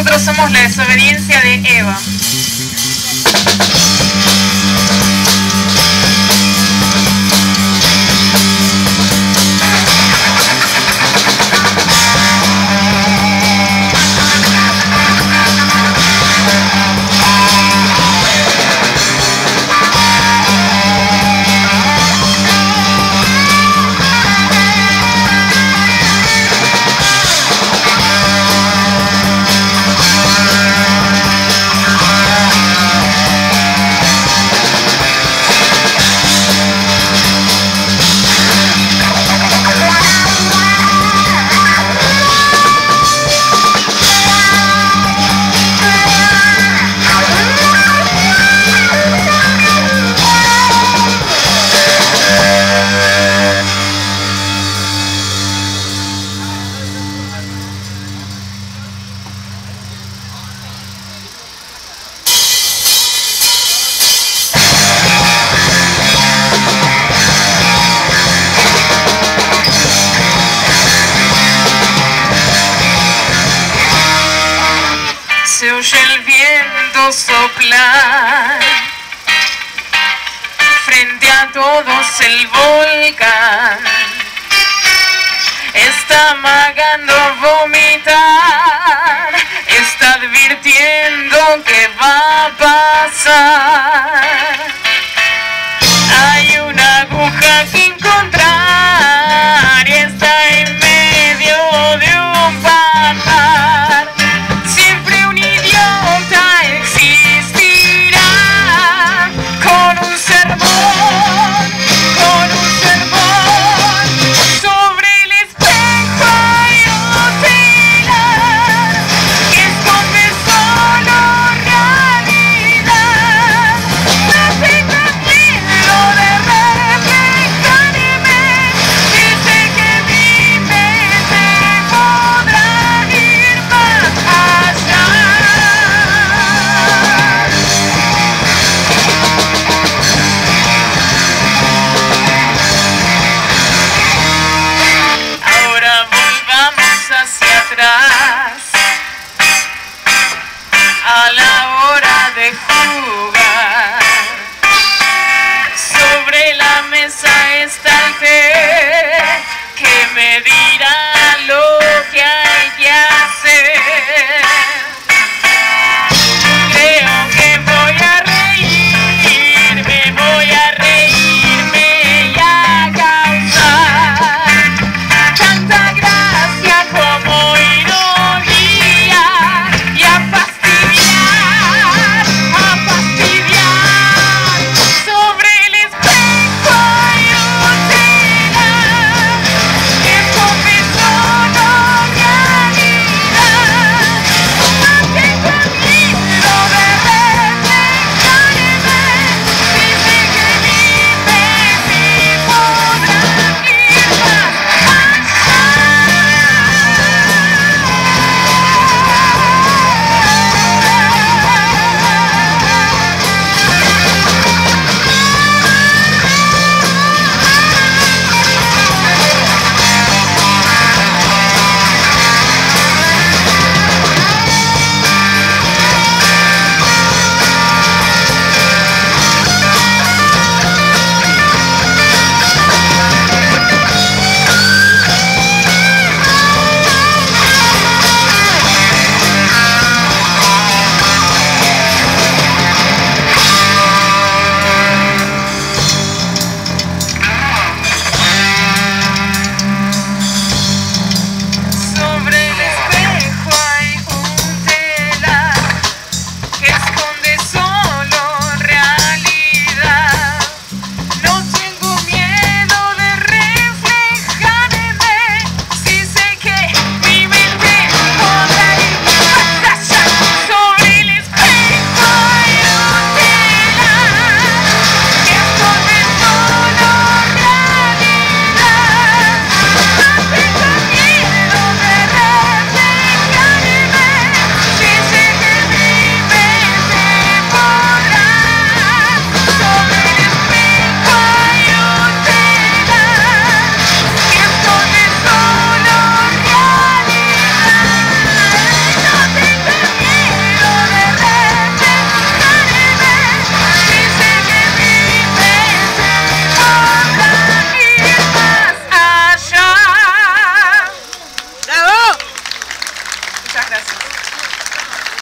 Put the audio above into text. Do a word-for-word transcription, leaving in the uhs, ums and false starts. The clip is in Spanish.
Nosotros somos la desobediencia de Eva. Se oye el viento soplar, frente a todos el volcán está amagando vomitar, está advirtiendo que va a pasar. Hay una aguja que encontrar y está en medio de un pajar. Siempre un idiota existirá con un sermón, con un sermón sobre el espejo hay un pilar que esconde solo realidad. No tengas miedo de reventarme, dice que mi mente podrá ir más allá. Ahora volvamos hacia atrás.